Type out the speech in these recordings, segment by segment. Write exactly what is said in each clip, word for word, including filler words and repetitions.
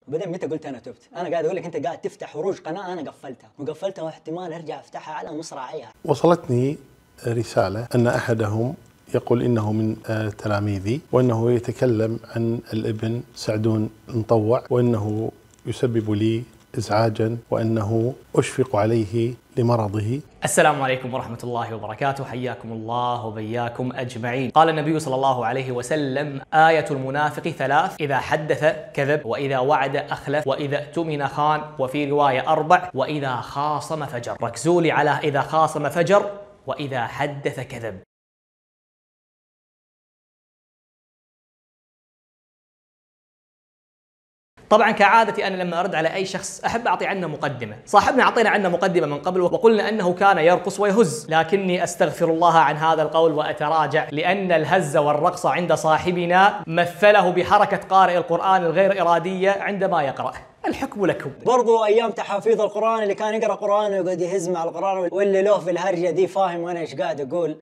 وبعدين متى قلت انا تبت؟ انا قاعد اقول لك انت قاعد تفتح حروج قناه انا قفلتها وقفلتها واحتمال ارجع افتحها على مصراعيها. وصلتني رساله ان احدهم يقول انه من تلاميذي وانه يتكلم عن الابن سعدون المطوع وانه يسبب لي ازعاجا وانه اشفق عليه لمرضه. السلام عليكم ورحمة الله وبركاته، حياكم الله وبياكم أجمعين. قال النبي صلى الله عليه وسلم: آية المنافق ثلاث: إذا حدث كذب، وإذا وعد أخلف، وإذا اؤتمن خان، وفي رواية أربع: وإذا خاصم فجر. ركزوا لي على إذا خاصم فجر وإذا حدث كذب. طبعا كعادتي انا لما ارد على اي شخص احب اعطي عنه مقدمه، صاحبنا اعطينا عنه مقدمه من قبل وقلنا انه كان يرقص ويهز، لكني استغفر الله عن هذا القول واتراجع، لان الهز والرقص عند صاحبنا مثله بحركه قارئ القران الغير اراديه عندما يقرأ. الحكم لكم. برضو ايام تحفيظ القران اللي كان يقرا قران ويقعد يهز مع القران واللي له في الهرجه دي فاهم انا ايش قاعد اقول.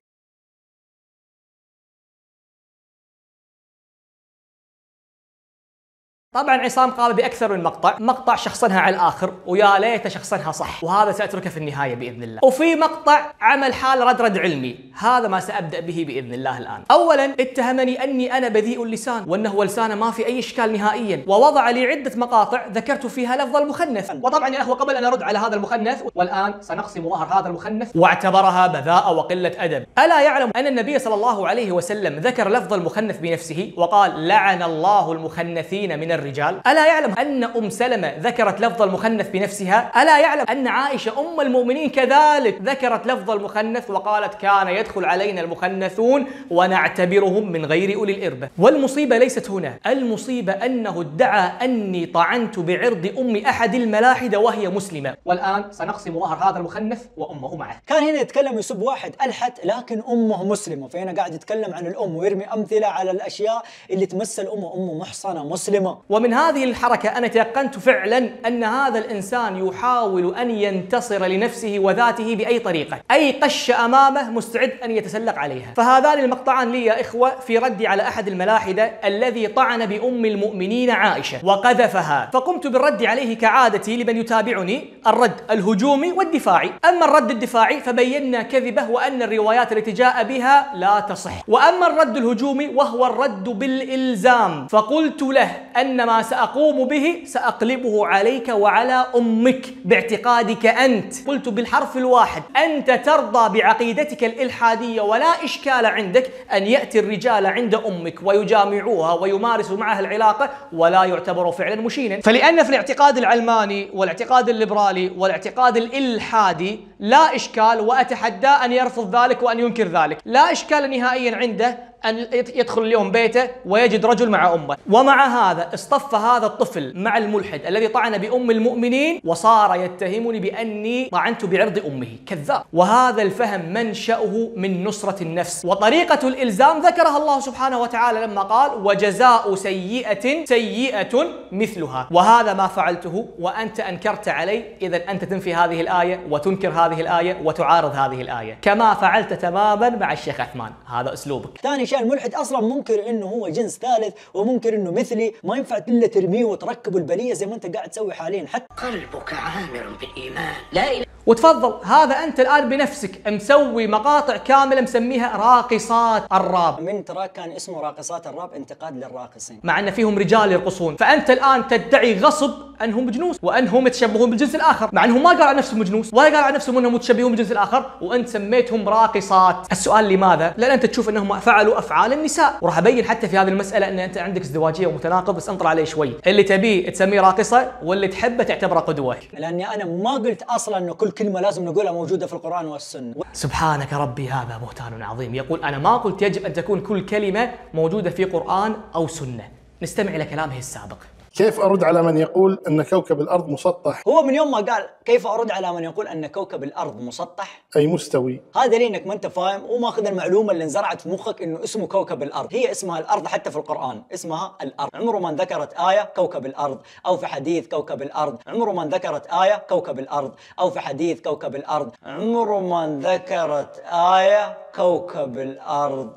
طبعا عصام قام باكثر من مقطع، مقطع شخصنها على الاخر ويا ليت شخصنها صح، وهذا ساتركه في النهايه باذن الله. وفي مقطع عمل حال رد رد علمي، هذا ما سابدا به باذن الله الان. اولا اتهمني اني انا بذيء اللسان وانه لسانه ما في اي اشكال نهائيا، ووضع لي عده مقاطع ذكرت فيها لفظ المخنث، وطبعا يا اخوه قبل ان ارد على هذا المخنث والان سنقسم ظهر هذا المخنث، واعتبرها بذاءه وقله ادب. الا يعلم ان النبي صلى الله عليه وسلم ذكر لفظ المخنث بنفسه وقال: لعن الله المخنثين من الرجال. ألا يعلم أن أم سلمة ذكرت لفظ المخنث بنفسها؟ ألا يعلم أن عائشة أم المؤمنين كذلك ذكرت لفظ المخنث وقالت: كان يدخل علينا المخنثون ونعتبرهم من غير أولي الإربة. والمصيبة ليست هنا، المصيبة أنه ادعى أني طعنت بعرض أم أحد الملاحدة وهي مسلمة، والآن سنقسم ظهر هذا المخنث وأمه معه. كان هنا يتكلم يسب واحد ألحت لكن أمه مسلمة، فهنا قاعد يتكلم عن الأم ويرمي أمثلة على الأشياء اللي تمثل أمه، أمه محصنة مسلمة. ومن هذه الحركة أنا تيقنت فعلا أن هذا الإنسان يحاول أن ينتصر لنفسه وذاته بأي طريقة، أي قشة أمامه مستعد أن يتسلق عليها. فهذان المقطعان لي يا إخوة في ردي على أحد الملاحدة الذي طعن بأم المؤمنين عائشة وقذفها، فقمت بالرد عليه كعادتي لمن يتابعني، الرد الهجومي والدفاعي. أما الرد الدفاعي فبينا كذبه وأن الروايات التي جاء بها لا تصح، وأما الرد الهجومي وهو الرد بالإلزام فقلت له أن ما سأقوم به سأقلبه عليك وعلى أمك باعتقادك أنت. قلت بالحرف الواحد: أنت ترضى بعقيدتك الإلحادية ولا إشكال عندك أن يأتي الرجال عند أمك ويجامعوها ويمارسوا معها العلاقة ولا يعتبروا فعلا مشينا، فلأن في الاعتقاد العلماني والاعتقاد الليبرالي والاعتقاد الإلحادي لا إشكال، وأتحدى أن يرفض ذلك وأن ينكر ذلك، لا إشكال نهائيا عنده أن يدخل اليوم بيته ويجد رجل مع أمه. ومع هذا اصطف هذا الطفل مع الملحد الذي طعن بأم المؤمنين وصار يتهمني بأني طعنت بعرض أمه. كذاب. وهذا الفهم منشأه من نصرة النفس، وطريقة الإلزام ذكرها الله سبحانه وتعالى لما قال: وجزاء سيئة سيئة مثلها. وهذا ما فعلته وأنت أنكرت علي، إذا أنت تنفي هذه الآية وتنكر هذه الآية وتعارض هذه الآية كما فعلت تماما مع الشيخ عثمان. هذا أسلوبك. ثاني شيء الملحد اصلا منكر انه هو جنس ثالث ومنكر انه مثلي، ما ينفع الا ترميه وتركبه البليه زي ما انت قاعد تسوي حاليا. حتى قلبك عامر بالايمان. لا إله. وتفضل هذا انت الان بنفسك مسوي مقاطع كامله مسميها راقصات الراب. من تراك كان اسمه راقصات الراب انتقاد للراقصين، مع ان فيهم رجال يرقصون، فانت الان تدعي غصب انهم بجنوس وانهم يتشبهون بالجنس الاخر، مع انهم ما قالوا عن نفسهم بجنوس ولا قالوا عن نفسهم انهم متشبهون بالجنس الاخر، وانت سميتهم راقصات. السؤال لماذا؟ لان انت تشوف انهم فعلوا افعال النساء، وراح ابين حتى في هذه المساله ان انت عندك ازدواجيه ومتناقض، بس انطر عليه شوي. اللي تبيه تسميه راقصه واللي تحبه تعتبره قدوه. لاني انا ما قلت اصلا انه كل كلمه لازم نقولها موجوده في القران والسنه. سبحانك ربي، هذا بهتان عظيم. يقول: انا ما قلت يجب ان تكون كل كلمه موجوده في قران او سنه. نستمع الى كلامه السابق. كيف أرد على من يقول أن كوكب الأرض مسطح؟ هو من يوم ما قال كيف أرد على من يقول أن كوكب الأرض مسطح أي مستوي، هذا لأنك ما أنت فاهم وماخذ المعلومة اللي انزرعت في مخك إنه اسمه كوكب الأرض. هي اسمها الأرض حتى في القرآن اسمها الأرض، عمره ما ذكرت آية كوكب الأرض أو في حديث كوكب الأرض، عمره ما ذكرت آية كوكب الأرض أو في حديث كوكب الأرض، عمره ما ذكرت آية كوكب الأرض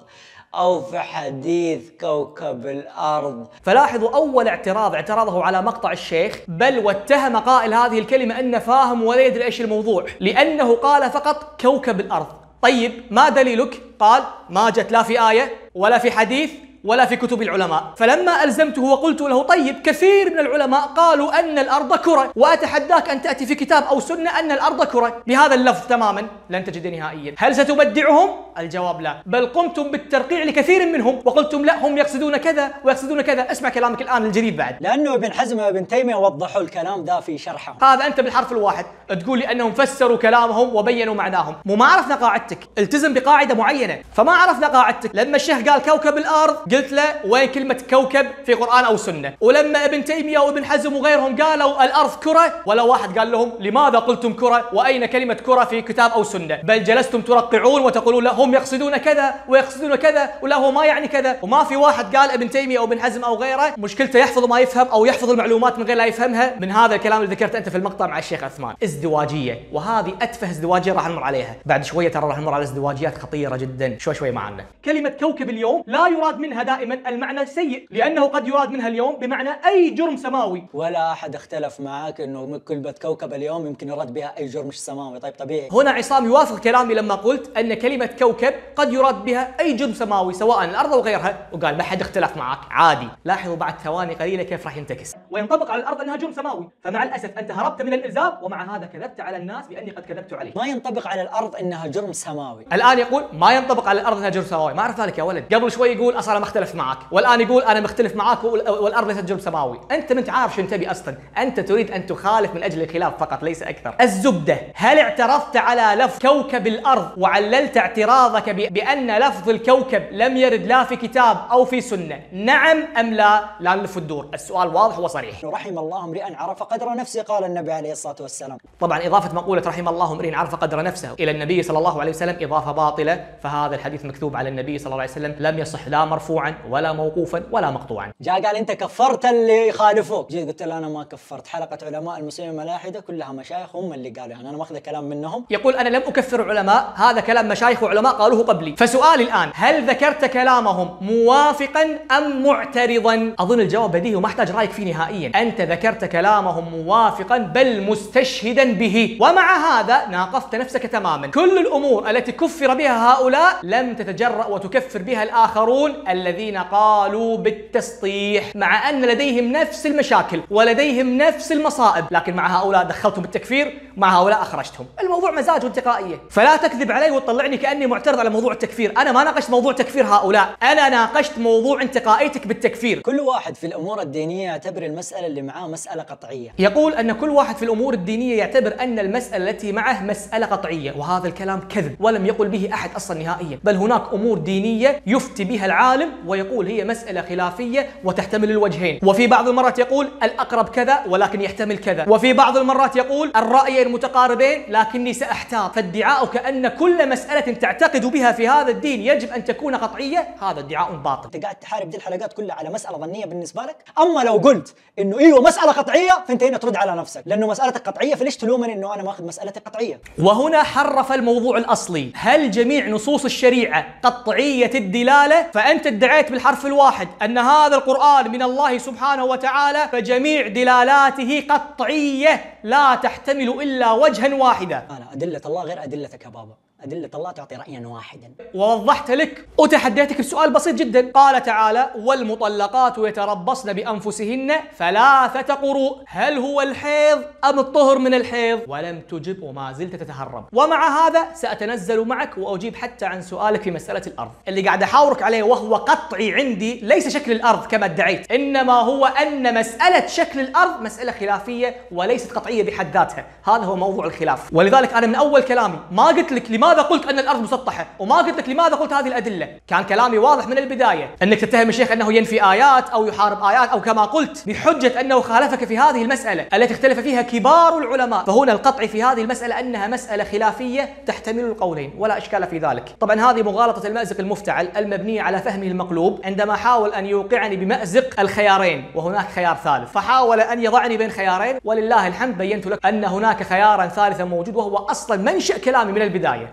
أو في حديث كوكب الأرض. فلاحظوا أول اعتراض اعترضه على مقطع الشيخ، بل واتهم قائل هذه الكلمة أنه فاهم ولا يدري إيش الموضوع، لأنه قال فقط كوكب الأرض. طيب ما دليلك؟ قال ما جت لا في آية ولا في حديث ولا في كتب العلماء. فلما ألزمته وقلت له طيب كثير من العلماء قالوا أن الأرض كرة، وأتحداك أن تأتي في كتاب أو سنة أن الأرض كرة بهذا اللفظ تماما، لن تجد نهائيا. هل ستبدعهم؟ الجواب لا، بل قمتم بالترقيع لكثير منهم وقلتم لا هم يقصدون كذا ويقصدون كذا. اسمع كلامك الآن الجديد بعد، لأنه ابن حزم وابن تيمية وضحوا الكلام ده في شرحهم. هذا أنت بالحرف الواحد تقول لي أنهم فسروا كلامهم وبينوا معناهم. مو ما عرفنا قاعدتك، التزم بقاعدة معينة. فما عرفنا قاعدتك. لما الشيخ قال كوكب الأرض قلت له وين كلمة كوكب في قرآن أو سنة؟ ولما ابن تيمية وابن حزم وغيرهم قالوا الأرض كرة، ولا واحد قال لهم لماذا قلتم كرة وأين كلمة كرة في كتاب أو سنة؟ بل جلستم ترقعون وتقولون لا هم يقصدون كذا ويقصدون كذا ولا هو ما يعني كذا. وما في واحد قال ابن تيمية أو ابن حزم أو غيره مشكلته يحفظ ما يفهم أو يحفظ المعلومات من غير لا يفهمها من هذا الكلام اللي ذكرته أنت في المقطع مع الشيخ عثمان. ازدواجية، وهذه أتفه ازدواجية راح نمر عليها بعد شوية. ترى راح نمر على ازدواجيات خطيرة جدا شوي شوي معنا. كلمة كوكب اليوم لا يراد منها دائما المعنى السيء، لأنه قد يراد منها اليوم بمعنى أي جرم سماوي. ولا أحد اختلف معك أنه كلمة كوكب اليوم يمكن يراد بها أي جرم سماوي. طيب طبيعي. هنا عصام يوافق كلامي لما قلت أن كلمة كوكب قد يراد بها أي جرم سماوي سواء الأرض أو غيرها، وقال ما حد اختلف معك عادي. لاحظوا بعد ثواني قليلة كيف راح ينتكس وينطبق على الأرض أنها جرم سماوي. فمع الأسف أنت هربت من الإلزام، ومع هذا كذبت على الناس بأني قد كذبت عليه. ما ينطبق على الأرض أنها جرم سماوي. الآن يقول ما ينطبق على الأرض أنها جرم سماوي. ما أعرف ذلك يا ولد. قبل شوي يقول أصلا ما اختلف معك، والآن يقول أنا مختلف معاك والأرض ليست جرم سماوي. أنت ما أنت عارف شو تبي أصلا، أنت تريد أن تخالف من أجل الخلاف فقط ليس أكثر. الزبدة، هل اعترضت على لفظ كوكب الأرض وعللت اعتراضك بأن لفظ الكوكب لم يرد لا في كتاب أو في سنة؟ نعم أم لا؟ لا نلف الدور، السؤال واضح وصريح. رحم الله امرئ عرف قدر نفسه، قال النبي عليه الصلاة والسلام. طبعا إضافة مقولة رحم الله امرئ عرف قدر نفسه إلى النبي صلى الله عليه وسلم إضافة باطلة، فهذا الحديث مكتوب على النبي صلى الله عليه وسلم لم يصح لا مرفوعا ولا موقوفا ولا مقطوعا. جاء قال أنت كفرت اللي يخالفوك، جيت قلت له أنا ما كفرت. حلقة علماء المسلمين الملاحدة كلها مشايخ هم اللي قالوا، يعني أنا ماخذ كلام منهم. يقول أنا لم أكفر علماء، هذا كلام مشايخ وعلماء قالوه قبلي. فسؤالي الآن، هل ذكرت كلامهم موافقا أم معترضا؟ أظن الجواب بديهي وما احتاج رأيك فيه نهائيا. أنت ذكرت كلامهم موافقا بل مستشهدا به، ومع هذا ناقضت نفسك تماما. كل الأمور التي كفر بها هؤلاء لم تتجرأ وتكفر بها الآخرون الذين قالوا بالتسطيح، مع أن لديهم نفس المشاكل ولديهم نفس المصائب، لكن مع هؤلاء دخلتهم بالتكفير، مع هؤلاء أخرجتهم. الموضوع مزاج وانتقائية. فلا تكذب علي وتطلعني كأني معترض على موضوع التكفير. أنا ما ناقشت موضوع تكفير هؤلاء، أنا ناقشت موضوع انتقائيتك بالتكفير. كل واحد في الأمور الدينية يعتبر المسألة اللي معاه مسألة قطعية. يقول أن كل واحد في الأمور الدينية يعتبر أن المسألة التي معه مسألة قطعية، وهذا الكلام كذب ولم يقل به أحد أصلا نهائيا. بل هناك أمور دينية يفتي بها العالم ويقول هي مسألة خلافية وتحتمل الوجهين، وفي بعض المرات يقول الأقرب كذا ولكن يحتمل كذا، وفي بعض المرات يقول الرأيين متقاربين لكني سأحتاط. فادعاء كأن كل مسألة تعتقد بها في هذا الدين يجب أن تكون قطعية، هذا ادعاء باطل. أنت قاعد تحارب دي الحلقات كلها على مسألة ظنية بالنسبة لك. أما لو قلت إنه إيوه مسألة قطعية فأنت هنا ترد على نفسك، لأنه مسألتك قطعية فليش تلومني إنه أنا ماخذ مسألتي قطعية؟ وهنا حرف الموضوع الأصلي. هل جميع نصوص الشريعة قطعية الدلالة؟ فأنت ادعيت بالحرف الواحد أن هذا القرآن من الله سبحانه وتعالى، فجميع دلالاته قطعية لا تحتمل إلا وجها واحدا. أنا أدلة الله غير أدلتك يا بابا، أدلة الله تعطي رأيا واحدا. ووضحت لك وتحديتك بسؤال بسيط جدا. قال تعالى والمطلقات يتربصن بأنفسهن ثلاثة قروء، هل هو الحيض أم الطهر من الحيض؟ ولم تجب وما زلت تتهرب. ومع هذا سأتنزل معك وأجيب حتى عن سؤالك في مسألة الأرض اللي قاعد أحاورك عليه، وهو قطعي عندي ليس شكل الأرض كما ادعيت، إنما هو أن مسألة شكل الأرض مسألة خلافية وليست قطعية بحد ذاتها. هذا هو موضوع الخلاف. ولذلك أنا من أول كلامي ما قلت لك لماذا لماذا قلت أن الأرض مسطحة، وما قلت لك لماذا قلت هذه الأدلة. كان كلامي واضح من البداية، أنك تتهم الشيخ أنه ينفي آيات أو يحارب آيات أو كما قلت بحجة أنه خالفك في هذه المسألة التي اختلف فيها كبار العلماء. فهنا القطع في هذه المسألة أنها مسألة خلافية تحتمل القولين ولا إشكال في ذلك. طبعا هذه مغالطة المأزق المفتعل المبنية على فهمه المقلوب عندما حاول أن يوقعني بمأزق الخيارين وهناك خيار ثالث، فحاول أن يضعني بين خيارين، ولله الحمد بينت لك أن هناك خيارا ثالثا موجود، وهو أصلا منشأ كلامي من البداية.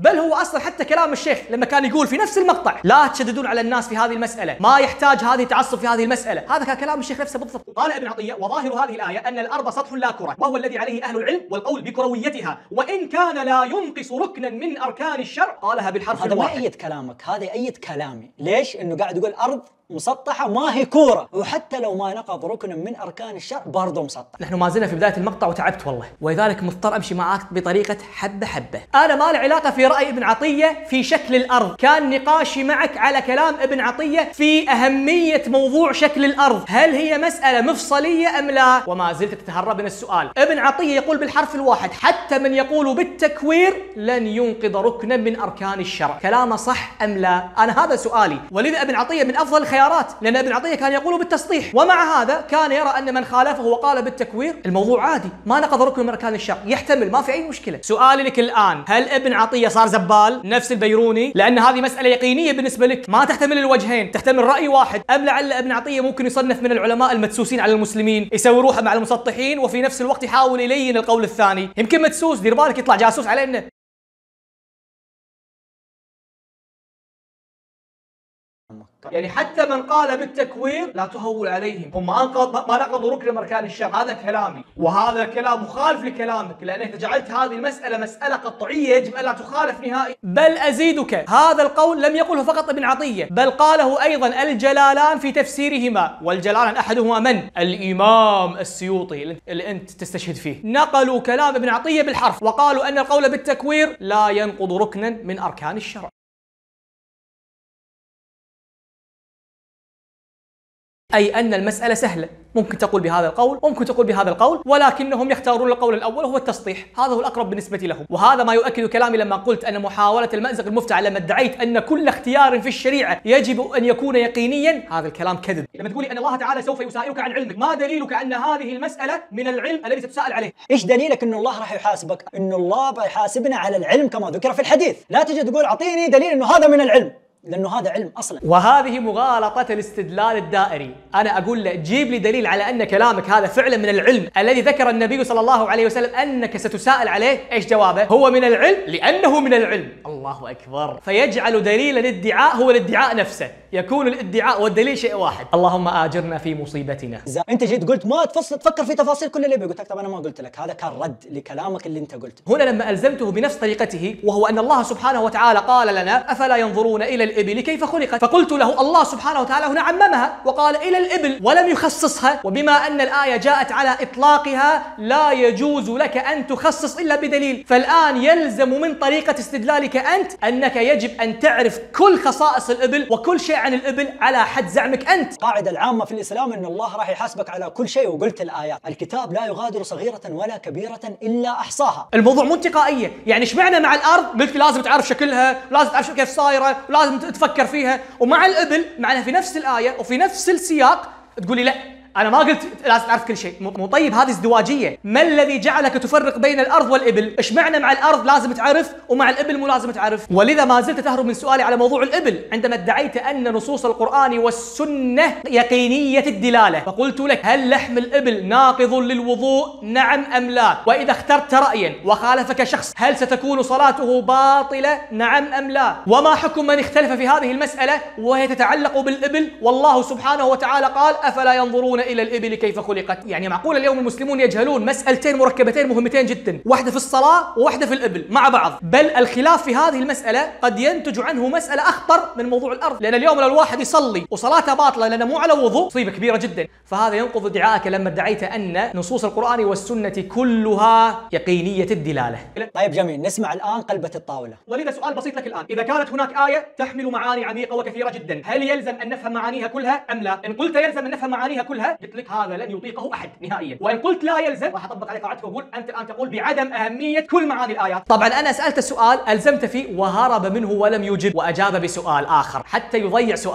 بل هو أصلا حتى كلام الشيخ لما كان يقول في نفس المقطع لا تشددون على الناس في هذه المسألة، ما يحتاج هذه تعصب في هذه المسألة، هذا كان كلام الشيخ نفسه بالضبط. قال ابن عطية: وظاهر هذه الآية أن الأرض سطح لا كرة، وهو الذي عليه أهل العلم والقول بكرويتها، وإن كان لا ينقص ركنا من أركان الشرع. قالها بالحرف هذا الواحد. ما أيد كلامك، هذا أيد كلامي. ليش؟ إنه قاعد يقول أرض مسطحة ما هي كورة، وحتى لو ما نقض ركن من أركان الشرع برضه مسطح. نحن ما زلنا في بداية المقطع وتعبت والله، ولذلك مضطر أمشي معاك بطريقة حبة حبة. أنا ما لي علاقة في رأي ابن عطية في شكل الأرض، كان نقاشي معك على كلام ابن عطية في أهمية موضوع شكل الأرض، هل هي مسألة مفصلية أم لا؟ وما زلت تتهرب من السؤال. ابن عطية يقول بالحرف الواحد: حتى من يقول بالتكوير لن ينقض ركنا من أركان الشرع. كلامه صح أم لا؟ أنا هذا سؤالي. ولذا ابن عطية من أفضل الخيارات، لأن ابن عطية كان يقول بالتسطيح، ومع هذا كان يرى أن من خالفه وقال بالتكوير الموضوع عادي، ما نقض ركن من أركان الشرع، يحتمل، ما في أي مشكلة. سؤالي لك الآن: هل ابن عطية صار زبال نفس البيروني؟ لأن هذه مسألة يقينية بالنسبة لك، ما تحتمل الوجهين، تحتمل رأي واحد. أم لعل ابن عطية ممكن يصنف من العلماء المدسوسين على المسلمين، يسوي روحه مع المسطحين وفي نفس الوقت يحاول يلين القول الثاني؟ يمكن مدسوس، دير بالك يطلع جاسوس علينا. يعني حتى من قال بالتكوير لا تهول عليهم، هم انقض ما نقضوا ركن من اركان الشرع، هذا كلامي، وهذا كلام مخالف لكلامك، لانك جعلت هذه المساله مساله قطعيه يجب الا تخالف نهائيا. بل ازيدك، هذا القول لم يقله فقط ابن عطيه، بل قاله ايضا الجلالان في تفسيرهما، والجلالان احدهما من؟ الامام السيوطي اللي انت تستشهد فيه. نقلوا كلام ابن عطيه بالحرف، وقالوا ان القول بالتكوير لا ينقض ركنا من اركان الشرع. أي أن المسألة سهلة، ممكن تقول بهذا القول وممكن تقول بهذا القول، ولكنهم يختارون القول الأول وهو التسطيح، هذا هو الأقرب بالنسبة لهم. وهذا ما يؤكد كلامي لما قلت أن محاولة المأزق المفتعل لما ادعيت أن كل اختيار في الشريعة يجب أن يكون يقينيا، هذا الكلام كذب. لما تقولي أن الله تعالى سوف يسائلك عن علمك، ما دليلك أن هذه المسألة من العلم الذي ستسأل عليه؟ إيش دليلك أن الله راح يحاسبك؟ أن الله بيحاسبنا على العلم كما ذكر في الحديث، لا تجي تقول أعطيني دليل أنه هذا من العلم، لأنه هذا علم أصلا. وهذه مغالطة الاستدلال الدائري. أنا أقول له جيب لي دليل على أن كلامك هذا فعلا من العلم الذي ذكر النبي صلى الله عليه وسلم أنك ستساءل عليه. إيش جوابه؟ هو من العلم لأنه من العلم. الله أكبر. فيجعل دليل الادعاء هو الادعاء نفسه، يكون الادعاء والدليل شيء واحد. اللهم آجرنا في مصيبتنا. أنت جيت قلت ما تفصل تفكر في تفاصيل كل اللي قلت لك، طب أنا ما قلت لك، هذا كان رد لكلامك اللي أنت قلته. هنا لما ألزمته بنفس طريقته، وهو أن الله سبحانه وتعالى قال لنا: أفلا ينظرون إلى الإبل كيف خلقت؟ فقلت له الله سبحانه وتعالى هنا عممها وقال إلى الإبل ولم يخصصها، وبما أن الآية جاءت على إطلاقها لا يجوز لك أن تخصص إلا بدليل. فالآن يلزم من طريقة استدلالك أنت أنك يجب أن تعرف كل خصائص الإبل وكل شيء عن الإبل على حد زعمك أنت. القاعدة العامة في الإسلام أن الله راح يحاسبك على كل شيء، وقلت الآيات: الكتاب لا يغادر صغيرة ولا كبيرة إلا أحصاها. الموضوع مو انتقائية، يعني ايش معنى مع الأرض قلت لازم تعرف شكلها، لازم تعرف كيف صايرة، ولازم تفكر فيها، ومع الإبل معناها في نفس الآية وفي نفس السياق تقولي لا أنا ما قلت لازم تعرف كل شيء. مو طيب، هذه ازدواجية. ما الذي جعلك تفرق بين الأرض والإبل؟ إيش معنى مع الأرض لازم تعرف ومع الإبل مو لازم تعرف؟ ولذا ما زلت تهرب من سؤالي على موضوع الإبل عندما ادعيت أن نصوص القرآن والسنة يقينية الدلالة، فقلت لك: هل لحم الإبل ناقض للوضوء؟ نعم أم لا؟ وإذا اخترت رأيا وخالفك شخص هل ستكون صلاته باطلة؟ نعم أم لا؟ وما حكم من اختلف في هذه المسألة وهي تتعلق بالإبل؟ والله سبحانه وتعالى قال: أفلا ينظرون إلى الإبل كيف خلقت. يعني معقول اليوم المسلمون يجهلون مسألتين مركبتين مهمتين جدا، واحدة في الصلاة وواحدة في الإبل مع بعض، بل الخلاف في هذه المسألة قد ينتج عنه مسألة أخطر من موضوع الأرض، لأن اليوم لو الواحد يصلي وصلاته باطلة لأنه مو على وضوء مصيبة كبيرة جدا. فهذا ينقض ادعائك لما ادعيت أن نصوص القرآن والسنة كلها يقينية الدلالة. طيب جميل، نسمع الآن قلبة الطاولة. ولذا سؤال بسيط لك الآن: إذا كانت هناك آية تحمل معاني عميقة وكثيرة جدا، هل يلزم أن نفهم معانيها كلها أم لا؟ إن قلت يلزم أن نفهم معانيها كلها قلت لك هذا لن يطيقه أحد نهائيا، وإن قلت لا يلزم راح أطبق عليك قاعدتك وأقول أنت الآن تقول بعدم أهمية كل معاني الآيات. طبعا أنا سألت السؤال ألزمت فيه وهرب منه ولم يجب، وأجاب بسؤال آخر حتى يضيع سؤالي.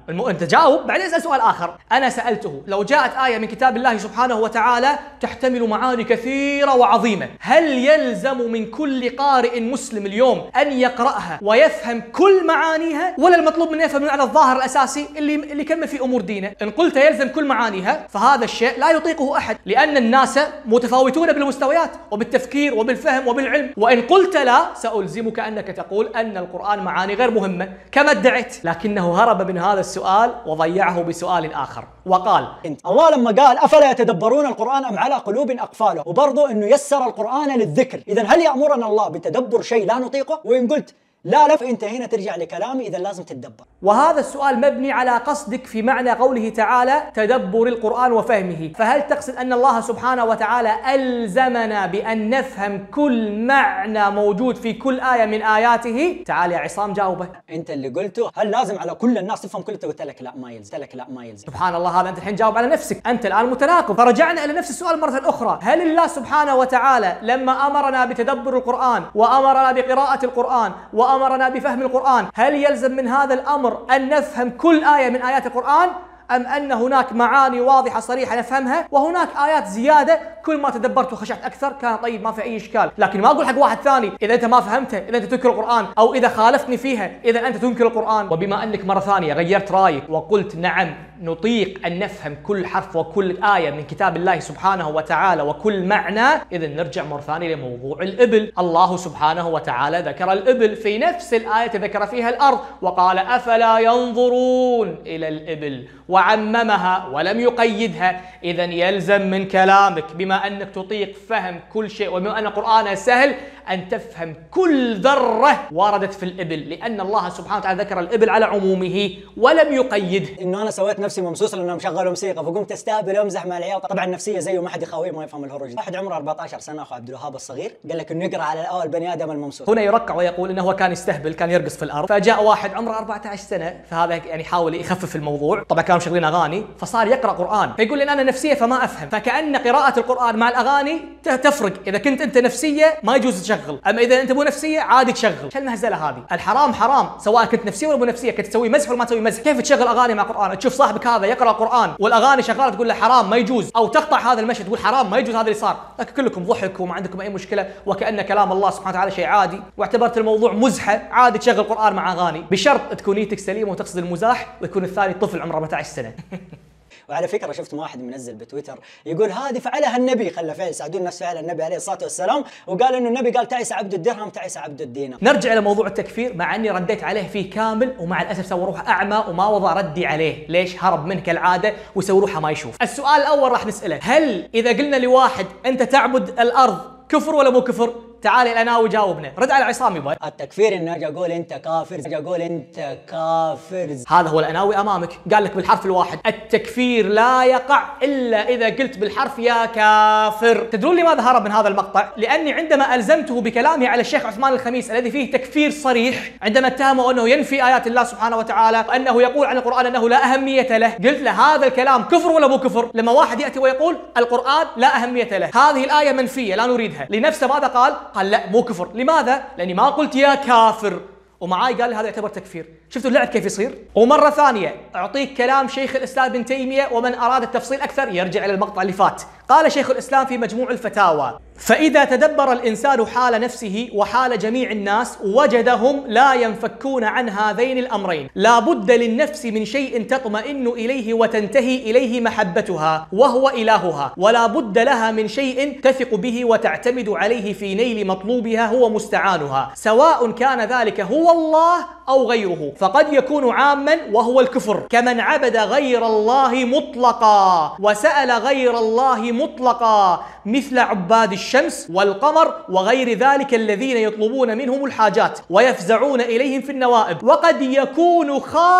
انت جاوب بعدين اسال سؤال اخر. انا سالته لو جاءت ايه من كتاب الله سبحانه وتعالى تحتمل معاني كثيره وعظيمه، هل يلزم من كل قارئ مسلم اليوم ان يقراها ويفهم كل معانيها، ولا المطلوب منه يفهم المعنى الظاهر الاساسي اللي اللي يكمل في امور دينه؟ ان قلت يلزم كل معانيها فهذا الشيء لا يطيقه احد، لان الناس متفاوتون بالمستويات وبالتفكير وبالفهم وبالعلم. وان قلت لا سالزمك انك تقول ان القران معاني غير مهمه كما ادعيت، لكنه هرب من هذا السؤال وضيعه بسؤال آخر وقال: الله لما قال أفلا يتدبرون القرآن أم على قلوب أقفالها، وبرضه أنه يسر القرآن للذكر. إذا هل يأمرنا الله بتدبر شيء لا نطيقه؟ وإن قلت لا لا فأنت هنا ترجع لكلامي، إذا لازم تتدبر. وهذا السؤال مبني على قصدك في معنى قوله تعالى تدبر القرآن وفهمه، فهل تقصد أن الله سبحانه وتعالى ألزمنا بأن نفهم كل معنى موجود في كل آية من آياته؟ تعال يا عصام جاوبه. أنت اللي قلته هل لازم على كل الناس تفهم كل؟ قلت لك لا ما يلزم، قلت لك لا ما يلزم. سبحان الله، هذا أنت الحين جاوب على نفسك، أنت الآن متناقض. فرجعنا إلى نفس السؤال مرة أخرى، هل الله سبحانه وتعالى لما أمرنا بتدبر القرآن وأمرنا بقراءة القرآن وأمرنا بفهم القرآن، هل يلزم من هذا الأمر أن نفهم كل آية من آيات القرآن، أم أن هناك معاني واضحة صريحة نفهمها وهناك آيات زيادة كل ما تدبرت وخشعت أكثر كان طيب ما في أي إشكال؟ لكن ما أقول حق واحد ثاني إذا أنت ما فهمته إذا أنت تنكر القرآن، أو إذا خالفتني فيها إذا أنت تنكر القرآن. وبما أنك مرة ثانية غيرت رأيك وقلت نعم نطيق أن نفهم كل حرف وكل آية من كتاب الله سبحانه وتعالى وكل معنى، إذا نرجع مرة ثانية لموضوع الإبل. الله سبحانه وتعالى ذكر الإبل في نفس الآية ذكر فيها الأرض وقال أفلا ينظرون إلى الإبل وعممها ولم يقيدها. إذا يلزم من كلامك بما أنك تطيق فهم كل شيء وبما أن القرآن سهل أن تفهم كل ذرة وردت في الإبل، لأن الله سبحانه وتعالى ذكر الإبل على عمومه ولم يقيده. إنه أنا سويت نفسي ممسوس لأنه مشغل موسيقى فقمت أستهبل وأمزح مع العيال. طبعا نفسية زيه ما حد يخاويه ما يفهم الهروج. واحد عمره أربعة عشر سنة أخو عبد الوهاب الصغير قال لك إنه يقرأ على الأول بني آدم الممسوس. هنا يرقع ويقول إنه هو كان يستهبل كان يرقص في الأرض، فجاء واحد عمره أربعة عشر سنة فهذا يعني حاول يخفف الموضوع، طبعا كانوا مشغلين أغاني فصار يقرأ قرآن فيقول لي أنا نفسية فما أفهم. فكأن قراءة القرآن مع الأغاني تفرق، إذا كنت أنت نفسية ما يجوز تشغل، أما إذا أنت مو نفسية عادي تشغل. شو المهزلة هذه؟ الحرام حرام سواء كنت نفسية ولا مو نفسية، كنت تسوي مزح ولا ما تسوي مزح. كيف تشغل أغاني مع قرآن؟ تشوف صاحبك هذا يقرأ قرآن والأغاني شغالة تقول له حرام ما يجوز، أو تقطع هذا المشهد تقول حرام ما يجوز هذا اللي صار، لكن كلكم ضحك وما عندكم أي مشكلة وكأن كلام الله سبحانه وتعالى شيء عادي، واعتبرت الموضوع مزحة عادي تشغل قرآن مع أغاني، بشرط تكون نيتك سليمة وتقصد المزاح ويكون الثاني طفل عمره أربعة عشر سنة. وعلى فكرة شفت واحد منزل بتويتر يقول هذه فعلها النبي، خلى فعل سعدون الناس فعل النبي عليه الصلاة والسلام، وقال إنه النبي قال تعس عبد الدرهم تعس عبد الدينار. نرجع إلى موضوع التكفير مع أني رديت عليه فيه كامل ومع الأسف سوى روحه أعمى وما وضع ردي عليه، ليش؟ هرب منه كالعادة وسوى روحه ما يشوف. السؤال الأول راح نسأله، هل إذا قلنا لواحد أنت تعبد الأرض كفر ولا مو كفر؟ تعال الأنا وجاوبنا. رد على عصام يبا. التكفير إنه أجي أقول أنت كافر، أجي أقول أنت كافر. هذا هو الأناوي أمامك، قال لك بالحرف الواحد التكفير لا يقع إلا إذا قلت بالحرف يا كافر. تدرون لماذا هرب من هذا المقطع؟ لأني عندما ألزمته بكلامه على الشيخ عثمان الخميس الذي فيه تكفير صريح، عندما اتهمه أنه ينفي آيات الله سبحانه وتعالى وأنه يقول عن القرآن أنه لا أهمية له، قلت له هذا الكلام كفر ولا مو كفر؟ لما واحد يأتي ويقول القرآن لا أهمية له، هذه الآية منفية لا نريدها، لنفسه ماذا قال؟ قال لا مو كفر. لماذا؟ لأني ما قلت يا كافر ومعاي قال لي هذا يعتبر تكفير. شفتوا اللعب كيف يصير؟ ومرة ثانية أعطيك كلام شيخ الإسلام ابن تيمية، ومن أراد التفصيل أكثر يرجع إلى المقطع اللي فات. قال شيخ الإسلام في مجموع الفتاوى: فإذا تدبر الإنسان حال نفسه وحال جميع الناس وجدهم لا ينفكون عن هذين الأمرين، لا بد للنفس من شيء تطمئن إليه وتنتهي إليه محبتها وهو إلهها، ولا بد لها من شيء تثق به وتعتمد عليه في نيل مطلوبها هو مستعانها، سواء كان ذلك هو الله أو غيره، فقد يكون عاما وهو الكفر، كمن عبد غير الله مطلقا وسأل غير الله مطلقا مثل عباد الشمس والقمر وغير ذلك الذين يطلبون منهم الحاجات ويفزعون إليهم في النوائب. وقد يكون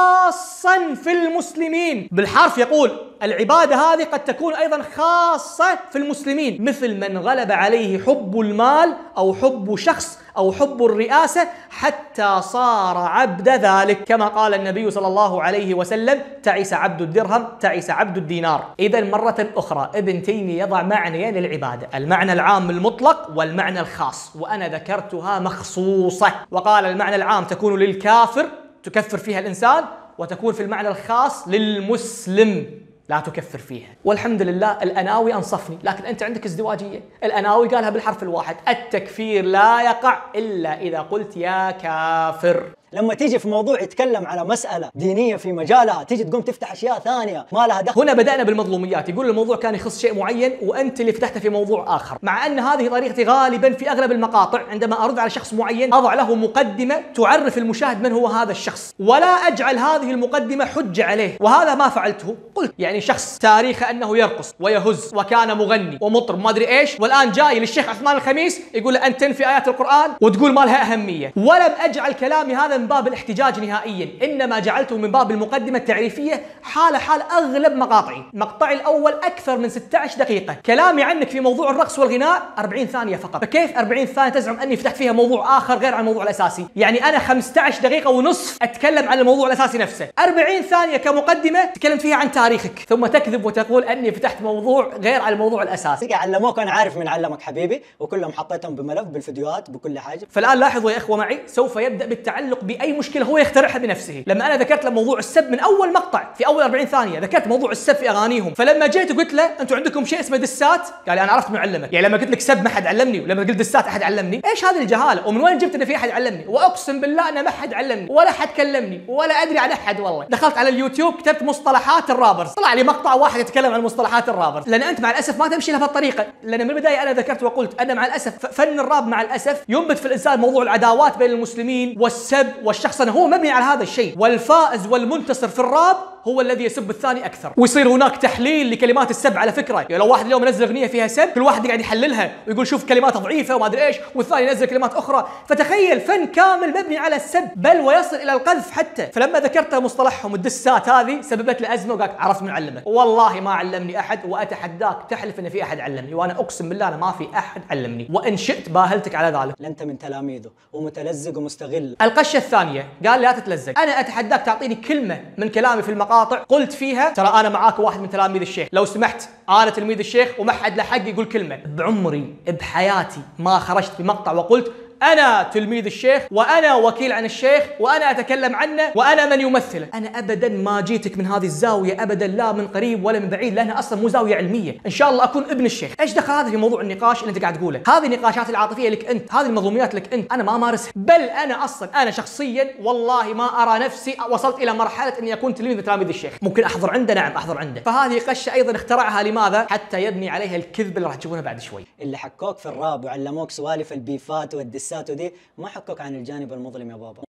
خاصا في المسلمين، بالحرف يقول العبادة هذه قد تكون أيضا خاصة في المسلمين، مثل من غلب عليه حب المال أو حب شخص أو حب الرئاسة حتى صار عبد ذلك، كما قال النبي صلى الله عليه وسلم تعس عبد الدرهم تعس عبد الدينار. إذا مرة أخرى ابن تيمية يضع معنيين للعبادة، المعنى العام المطلق والمعنى الخاص، وأنا ذكرتها مخصوصة. وقال المعنى العام تكون للكافر تكفر فيها الإنسان، وتكون في المعنى الخاص للمسلم، لا تكفر فيها. والحمد لله الأناوي أنصفني، لكن أنت عندك ازدواجية. الأناوي قالها بالحرف الواحد: التكفير لا يقع إلا إذا قلت يا كافر. لما تيجي في موضوع يتكلم على مسألة دينية في مجالها تيجي تقوم تفتح أشياء ثانية ما لها دخل. هنا بدأنا بالمظلوميات، يقول الموضوع كان يخص شيء معين وأنت اللي فتحته في موضوع آخر، مع أن هذه طريقتي غالبا في أغلب المقاطع. عندما أرد على شخص معين أضع له مقدمة تعرف المشاهد من هو هذا الشخص، ولا أجعل هذه المقدمة حجة عليه، وهذا ما فعلته. قلت يعني شخص تاريخه أنه يرقص ويهز وكان مغني ومطرب ما أدري إيش، والآن جاي للشيخ عثمان الخميس يقول له أنت تنفي آيات القرآن وتقول ما لها أهمية. ولم أجعل كلامي هذا من باب الاحتجاج نهائيا، إنما جعلته من باب المقدمة التعريفية حال حال أغلب مقاطعي. مقطعي الأول أكثر من ستة عشر دقيقة، كلامي عنك في موضوع الرقص والغناء أربعين ثانية فقط. فكيف أربعين ثانية تزعم أني فتحت فيها موضوع آخر غير عن الموضوع الأساسي؟ يعني أنا خمسة عشر دقيقة ونصف أتكلم عن الموضوع الأساسي نفسه، أربعين ثانية كمقدمة تكلمت فيها عن تاريخك، ثم تكذب وتقول أني فتحت موضوع غير عن الموضوع الأساسي. علموك، أنا عارف من علمك حبيبي، وكلهم حطيتهم بملف بالفيديوهات بكل حاجة. فالآن لاحظوا يا إخوة معي، سوف يبدأ بالتعلق بأي مشكلة هو يخترعها بنفسه. لما أنا ذكرت له موضوع السب من أول مقطع في أول أربعين ثانية، ذكرت موضوع السب في أغانيهم، فلما جيت وقلت له أنتم عندكم شيء اسمه دسات، قال لي أنا عرفت من علمك. يعني لما قلت لك سب ما حد علمني، ولما قلت دسات أحد علمني؟ إيش هذه الجهالة؟ ومن وين جبت إن في أحد علمني؟ وأقسم بالله أن ما حد علمني ولا حد كلمني ولا أدري عن أحد. والله دخلت على اليوتيوب كتبت مصطلحات الرابرز، طلع لي مقطع واحد يتكلم عن مصطلحات الرابرز. لأن أنت مع الأسف ما تمشي لها بهالطريقة، لأن من البداية أنا ذكرت وقلت أن مع الأسف فن الراب مع الأسف ينبت في الإنسان موضوع العداوات بين المسلمين والسب والشخصنة، هو مبني على هذا الشيء. والفائز والمنتصر في الراب هو الذي يسب الثاني اكثر، ويصير هناك تحليل لكلمات السب. على فكره يعني لو واحد اليوم نزل اغنيه فيها سب، كل واحد قاعد يحللها ويقول شوف كلماتها ضعيفه وما ادري ايش، والثاني ينزل كلمات اخرى. فتخيل فن كامل مبني على السب، بل ويصل الى القذف حتى. فلما ذكرت مصطلحهم الدسات هذه سببت لي ازمه، وقال عرفت من علمك. والله ما علمني احد، واتحداك تحلف ان في احد علمني، وانا اقسم بالله أنا ما في احد علمني، وان شئت باهلتك على ذلك. انت من تلاميذه ومتلزق ومستغل. القشه الثانيه قال لا تتلزق، انا اتحداك تعطيني كلمه من كلامي في المقاطع قلت فيها ترى انا معاك واحد من تلاميذ الشيخ، لو سمحت انا تلميذ الشيخ وما حد له حق يقول كلمه. بعمري بحياتي ما خرجت بمقطع وقلت أنا تلميذ الشيخ وأنا وكيل عن الشيخ وأنا أتكلم عنه وأنا من يمثله. أنا أبدا ما جيتك من هذه الزاوية أبدا، لا من قريب ولا من بعيد، لأنها أصلا مو زاوية علمية. إن شاء الله أكون ابن الشيخ. إيش دخل هذا في موضوع النقاش اللي أنت قاعد تقوله؟ هذه النقاشات العاطفية لك أنت، هذه المظلوميات لك أنت، أنا ما أمارسها. بل أنا أصلا أنا شخصيا والله ما أرى نفسي وصلت إلى مرحلة إني أكون تلميذ من تلاميذ الشيخ. ممكن أحضر عنده، نعم أحضر عنده. فهذه قشة أيضا اخترعها، لماذا؟ حتى يبني عليها الكذب اللي راح تشوفونها بعد شوي. اللي حكوك في الراب وعلموك سوالف البيفات والدسات ودي ما حكوك عن الجانب المظلم يا بابا.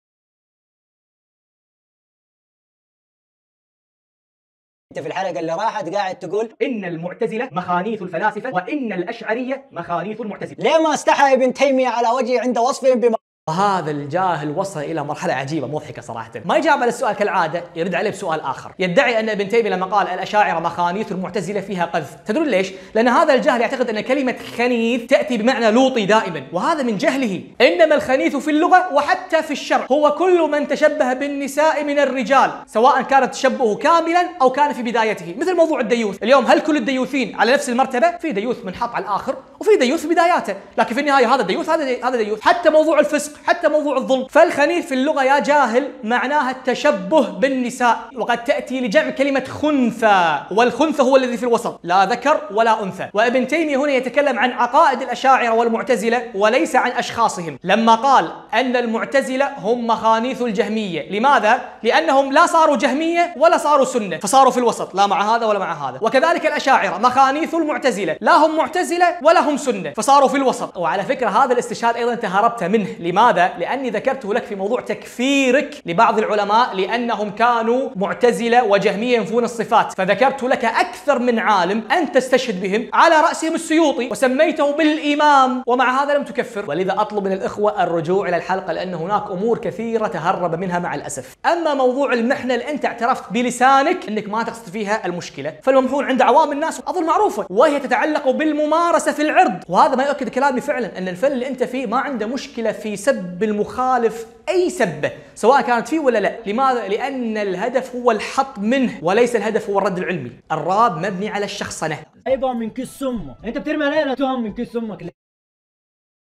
انت في الحلقه اللي راحت قاعد تقول ان المعتزله مخانيث الفلاسفه وان الاشعريه مخانيث المعتزله. ليه ما استحى ابن تيميه على وجهه عند وصفهم بما وهذا الجاهل وصل الى مرحله عجيبه مضحكه صراحه. ما يجاوب على السؤال كالعاده، يرد عليه بسؤال اخر. يدعي ان ابن تيميه لما قال الاشاعره مخانيث المعتزله فيها قذف، تدرون ليش؟ لان هذا الجاهل يعتقد ان كلمه خنيث تاتي بمعنى لوطي دائما، وهذا من جهله. انما الخنيث في اللغه وحتى في الشرع هو كل من تشبه بالنساء من الرجال، سواء كان التشبه كاملا او كان في بدايته، مثل موضوع الديوث. اليوم هل كل الديوثين على نفس المرتبه؟ في ديوث منحط على الاخر وفي ديوث في بداياته، لكن في النهايه هذا ديوث هذا هذا ديوث. حتى موضوع الفسق، حتى موضوع الظلم. فالخنيث في اللغة يا جاهل معناها التشبه بالنساء، وقد تأتي لجمع كلمة خنثى، والخنثى هو الذي في الوسط، لا ذكر ولا أنثى. وابن تيمية هنا يتكلم عن عقائد الأشاعرة والمعتزلة وليس عن أشخاصهم، لما قال أن المعتزلة هم مخانيث الجهمية. لماذا؟ لأنهم لا صاروا جهمية ولا صاروا سنة، فصاروا في الوسط، لا مع هذا ولا مع هذا. وكذلك الأشاعرة مخانيث المعتزلة، لا هم معتزلة ولا هم سنة، فصاروا في الوسط. وعلى فكرة هذا الاستشهاد أيضا أنت هربت منه. لماذا؟ لأني ذكرته لك في موضوع تكفيرك لبعض العلماء لأنهم كانوا معتزلة وجهمية ينفون الصفات، فذكرت لك أكثر من عالم أنت تستشهد بهم، على رأسهم السيوطي، وسميته بالإمام، ومع هذا لم تكفر. ولذا أطلب من الإخوة الرجوع إلى الحلقة، لأن هناك أمور كثيرة تهرب منها مع الأسف. أما موضوع المحنة اللي أنت اعترفت بلسانك أنك ما تقصد فيها المشكلة، فالممحون عند عوام الناس أظن معروفة، وهي تتعلق بالممارسة في العرض. وهذا ما يؤكد كلامي فعلا أن الفن اللي أنت فيه ما عنده مشكلة في سب المخالف أي سبة سواء كانت فيه ولا لا. لماذا؟ لأن الهدف هو الحط منه وليس الهدف هو الرد العلمي. الراب مبني على الشخصنة. أيضا من كل سمه، أنت بترمي علينا تهم من كل سمك.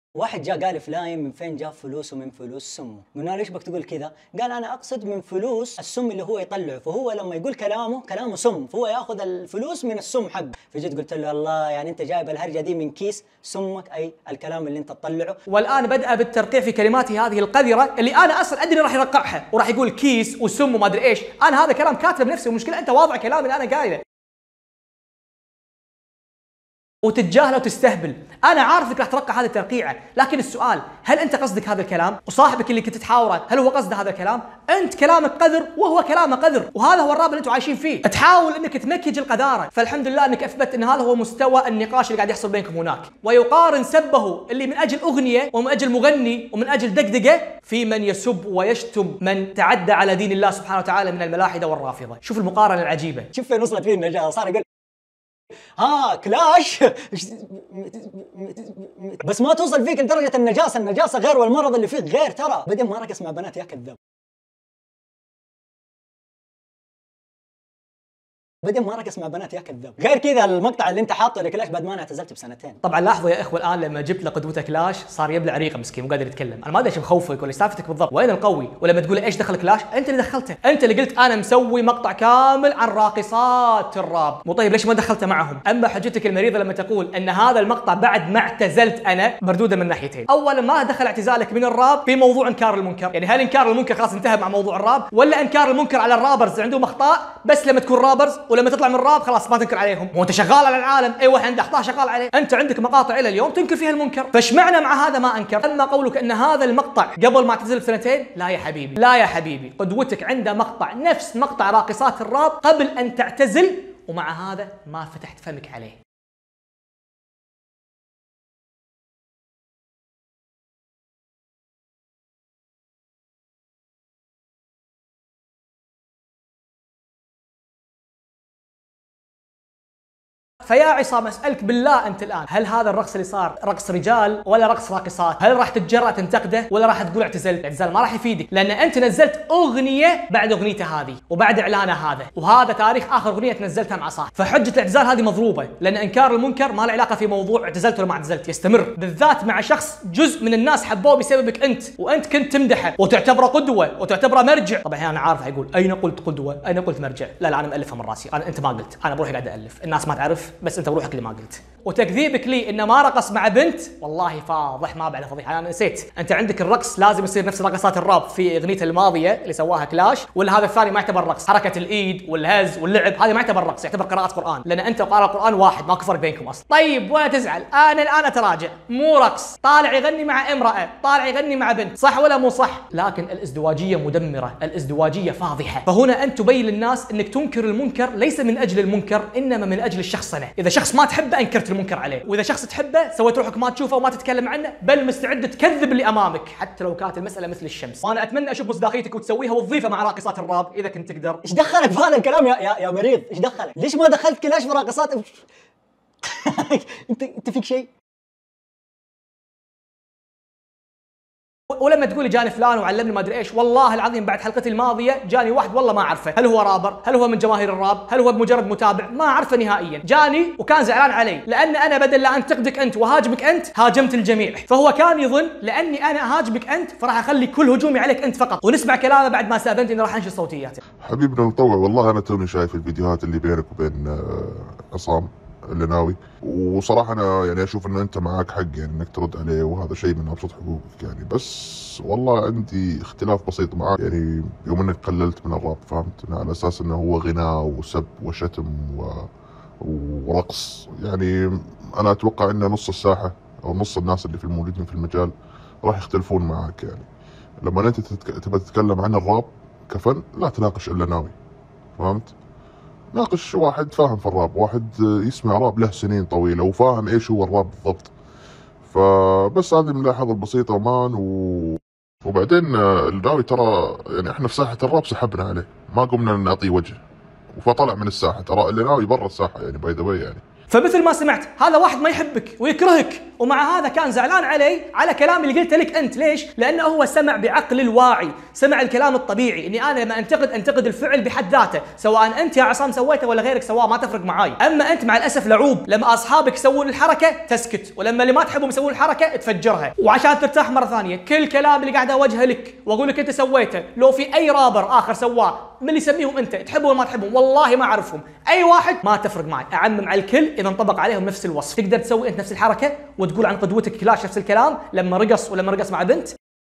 واحد جاء قال فلاين من فين جاب فلوسه؟ من فلوس سمه. قلنا له ليش بك تقول كذا؟ قال انا اقصد من فلوس السم اللي هو يطلعه، فهو لما يقول كلامه كلامه سم، فهو ياخذ الفلوس من السم حقه. فجيت قلت له الله، يعني انت جايب الهرجه دي من كيس سمك، اي الكلام اللي انت تطلعه. والان بدأ بالترقيع في كلماته هذه القذره اللي انا اصلا ادري راح يرقعها وراح يقول كيس وسم وما ادري ايش. انا هذا كلام كاتبه بنفسي، والمشكله انت واضع كلام اللي انا قايله وتتجاهله وتستهبل. انا عارف انك راح ترقع هذه الترقيعه، لكن السؤال هل انت قصدك هذا الكلام؟ وصاحبك اللي كنت تحاوره هل هو قصده هذا الكلام؟ انت كلامك قذر وهو كلامه قذر، وهذا هو الراب اللي انتم عايشين فيه. تحاول انك تمكج القذاره، فالحمد لله انك اثبت ان هذا هو مستوى النقاش اللي قاعد يحصل بينكم هناك. ويقارن سبه اللي من اجل اغنيه ومن اجل مغني ومن اجل دقدقه في من يسب ويشتم من تعدى على دين الله سبحانه وتعالى من الملاحده والرافضه. شوف المقارنه العجيبه. شوف فين وصلت فيه النجاة، صار يقول ها كلاش بس ما توصل فيك لدرجة النجاسة. النجاسة غير والمرض اللي فيك غير ترى. بعدين ما رقص مع بنات يا كذاب، بعدين ما رقص مع بنات يا كذاب. غير كذا المقطع اللي انت حاطه لكلاش بعد ما انا اعتزلت بسنتين. طبعا لاحظوا يا اخوه الان لما جبت لقدوته كلاش صار يبلع ريقه مسكين مو قادر يتكلم. انا ما ادري ايش مخوفك ولا سالفتك بالضبط، وين القوي؟ ولما تقول ايش دخل كلاش؟ انت اللي دخلته، انت اللي قلت انا مسوي مقطع كامل عن راقصات الراب. مو طيب ليش ما دخلته معهم؟ اما حجتك المريضه لما تقول ان هذا المقطع بعد ما اعتزلت انا، مردوده من ناحيتين. اولا ما دخل اعتزالك من الراب في موضوع انكار المنكر، يعني هل انكار المنكر خلاص انتهى مع موضوع الراب، ولا انكار المنكر على الرابرز عندهم اخطاء بس لما تكون رابرز ولما تطلع من الراب خلاص ما تنكر عليهم؟ هو انت شغال على العالم، اي واحد عنده اخطاء شغال عليه، انت عندك مقاطع الى اليوم تنكر فيها المنكر، فايش معنى مع هذا ما انكر؟ اما قولك ان هذا المقطع قبل ما اعتزل بسنتين، لا يا حبيبي، لا يا حبيبي، قدوتك عنده مقطع نفس مقطع راقصات الراب قبل ان تعتزل، ومع هذا ما فتحت فمك عليه. فيا عصام اسالك بالله انت الان، هل هذا الرقص اللي صار رقص رجال ولا رقص راقصات؟ هل راح تتجرأ تنتقده ولا راح تقول اعتزلت؟ الاعتزال ما راح يفيدك، لان انت نزلت اغنيه بعد اغنيته هذه وبعد اعلانه هذا، وهذا تاريخ اخر اغنيه نزلتها مع صاحب، فحجه الاعتزال هذه مضروبه، لان انكار المنكر ما له علاقه في موضوع اعتزلت ولا ما اعتزلت، يستمر بالذات مع شخص جزء من الناس حبوه بسببك انت، وانت كنت تمدحه وتعتبره قدوه وتعتبره مرجع. طبعا انا عارف حيقول اين قلت قدوه؟ اين قلت مرجع؟ لا لا انا مالفها من راسي، انا انت ما قلت، انا بروحي قاعد الف، الناس ما تعرف بس انت بروحك اللي ما قلت. وتكذيبك لي انه ما رقص مع بنت والله فاضح ما بعد فضيحه. انا نسيت انت عندك الرقص لازم يصير نفس رقصات الراب في اغنيته الماضيه اللي سواها كلاش، ولا هذا الثاني ما يعتبر رقص؟ حركه الايد والهز واللعب هذا ما يعتبر رقص، يعتبر قراءه قران، لان انت وقارئ القران واحد، ماكو فرق بينكم اصلا. طيب ولا تزعل، انا الان اتراجع، مو رقص، طالع يغني مع امراه، طالع يغني مع بنت، صح ولا مو صح؟ لكن الازدواجيه مدمره، الازدواجيه فاضحه. فهنا انت تبين للناس انك تنكر المنكر ليس من اجل المنكر، انما من اجل الشخصنه. اذا شخص ما تحبه انكرت المنكر عليه، واذا شخص تحبه سويت روحك ما تشوفه وما تتكلم عنه، بل مستعد تكذب اللي امامك حتى لو كانت المساله مثل الشمس. وانا اتمنى اشوف مصداقيتك وتسويها وتضيفها مع راقصات الراب اذا كنت تقدر. ايش دخلك في هذا الكلام يا يا, يا مريض؟ ايش دخلك؟ ليش ما دخلت كلاش في راقصات؟ انت انت فيك شيء؟ ولما تقولي جاني فلان وعلمني ما ادري ايش، والله العظيم بعد حلقتي الماضيه جاني واحد والله ما اعرفه، هل هو رابر؟ هل هو من جماهير الراب؟ هل هو مجرد متابع؟ ما اعرفه نهائيا، جاني وكان زعلان علي لان انا بدل لا انتقدك انت وهاجمك انت هاجمت الجميع، فهو كان يظن لاني انا هاجمك انت فراح اخلي كل هجومي عليك انت فقط، ونسمع كلامه بعد ما استاذنت اني راح انشر صوتياته. حبيبنا المطوع، والله انا توني شايف الفيديوهات اللي بينك وبين عصام اللناوي، وصراحه انا يعني اشوف ان انت معاك حق يعني انك ترد عليه، وهذا شيء من ابسط حقوقك يعني، بس والله عندي اختلاف بسيط معك يعني يوم انك قللت من الراب، فهمت؟ على اساس انه هو غناء وسب وشتم و... ورقص، يعني انا اتوقع ان نص الساحه او نص الناس اللي في الموجودين في المجال راح يختلفون معك يعني. لما انت تتك... تبى تتكلم عن الراب كفن لا تناقش اللناوي، فهمت؟ ناقش واحد فاهم في الراب، واحد يسمع راب له سنين طويلة وفاهم ايش هو الراب بالضبط. فبس هذه الملاحظة البسيطة مان و... وبعدين الراوي ترى يعني احنا في ساحة الراب سحبنا عليه، ما قمنا نعطيه وجه فطلع من الساحة، ترى اللي ناوي برا الساحة يعني باي ذا واي يعني. فمثل ما سمعت هذا واحد ما يحبك ويكرهك ومع هذا كان زعلان علي على كلام اللي قلته لك انت. ليش؟ لانه هو سمع بعقل الواعي، سمع الكلام الطبيعي، اني انا لما انتقد انتقد الفعل بحد ذاته، سواء انت يا عصام سويته ولا غيرك سواه ما تفرق معاي. اما انت مع الاسف لعوب، لما اصحابك يسوون الحركه تسكت، ولما اللي ما تحبهم يسوون الحركه تفجرها. وعشان ترتاح مره ثانيه، كل كلام اللي قاعد اوجهه لك واقول لك انت سويته لو في اي رابر اخر سواه من اللي يسميهم انت تحبهم ولا ما تحبهم، والله ما اعرفهم، اي واحد ما تفرق معي، اعمم على الكل اذا انطبق عليهم نفس الوصف. تقدر تسوي انت نفس الحركه وتقول عن قدوتك كلاش نفس الكلام لما رقص ولما رقص مع بنت؟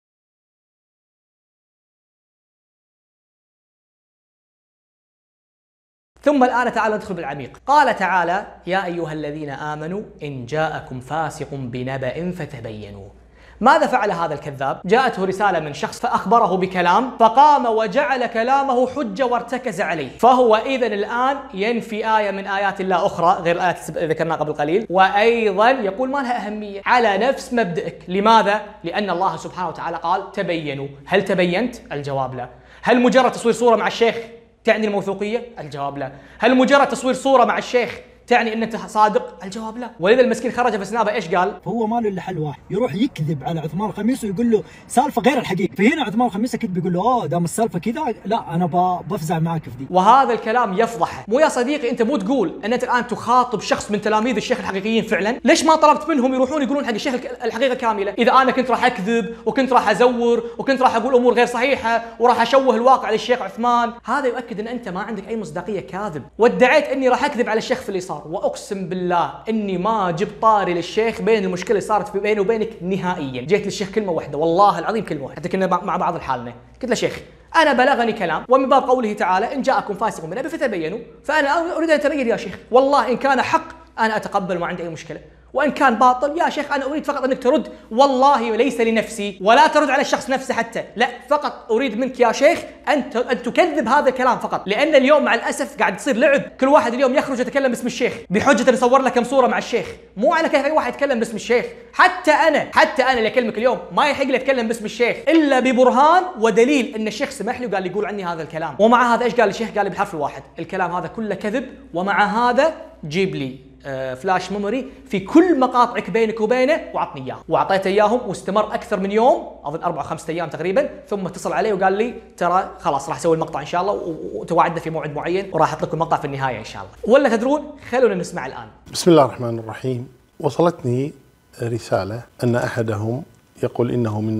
ثم الآن تعالى ندخل بالعميق. قال تعالى: يا أيها الذين آمنوا إن جاءكم فاسق بنبأ فتبينوا. ماذا فعل هذا الكذاب؟ جاءته رسالة من شخص فأخبره بكلام، فقام وجعل كلامه حجة وارتكز عليه، فهو إذن الآن ينفي آية من آيات الله أخرى غير الآيات ذكرناها قبل قليل، وأيضا يقول ما لها أهمية على نفس مبدئك. لماذا؟ لأن الله سبحانه وتعالى قال تبينوا. هل تبينت؟ الجواب لا. هل مجرد تصوير صورة مع الشيخ تعني الموثوقية؟ الجواب لا. هل مجرد تصوير صورة مع الشيخ تعني ان انت صادق؟ الجواب لا. ولذا المسكين خرج في سنابه ايش قال؟ فهو ما له الا حل واحد، يروح يكذب على عثمان الخميس ويقول له سالفه غير الحقيقه، فهنا عثمان الخميس اكيد بيقول له اوه دام السالفه كذا لا انا بفزع معك في دي. وهذا الكلام يفضحه. مو يا صديقي انت مو تقول ان انت الان تخاطب شخص من تلاميذ الشيخ الحقيقيين فعلا؟ ليش ما طلبت منهم يروحون يقولون حق الشيخ الحقيقه كامله؟ اذا انا كنت راح اكذب وكنت راح ازور وكنت راح اقول امور غير صحيحه وراح اشوه الواقع للشيخ عثمان، هذا يؤكد ان انت ما عندك اي مصداقيه، كاذب. وادعيت اني راح اكذب على الشيخ في اللي صار، واقسم بالله اني ما جبت طاري للشيخ بين المشكله اللي صارت في بيني وبينك نهائيا. جيت للشيخ كلمه واحده، والله العظيم كلمه واحده، حتى كنا مع بعض الحالنا، قلت له شيخ انا بلغني كلام ومن باب قوله تعالى ان جاءكم فاسق بنبأ فتبينوا، فانا اريد ان اتبين يا شيخ، والله ان كان حق انا اتقبل ما عندي اي مشكله، وان كان باطل يا شيخ انا اريد فقط انك ترد، والله ليس لنفسي ولا ترد على الشخص نفسه حتى، لا فقط اريد منك يا شيخ ان ان تكذب هذا الكلام فقط، لان اليوم مع الاسف قاعد تصير لعب، كل واحد اليوم يخرج يتكلم باسم الشيخ بحجه يصور له كم صوره مع الشيخ، مو على كيف اي واحد يتكلم باسم الشيخ، حتى انا حتى انا اللي اكلمك اليوم ما يحق لي اتكلم باسم الشيخ الا ببرهان ودليل ان الشيخ سمح لي وقال لي يقول عني هذا الكلام، ومع هذا ايش قال الشيخ؟ قال لي بالحرف الواحد الكلام هذا كله كذب، ومع هذا جيب لي فلاش ميموري في كل مقاطعك بينك وبينه وعطني اياه، واعطيته اياهم واستمر اكثر من يوم، اظن اربع او خمسة ايام تقريبا، ثم اتصل علي وقال لي ترى خلاص راح اسوي المقطع ان شاء الله وتوعدنا في موعد معين وراح احط لكم المقطع في النهايه ان شاء الله. ولا تدرون؟ خلونا نسمع الان. بسم الله الرحمن الرحيم. وصلتني رساله ان احدهم يقول انه من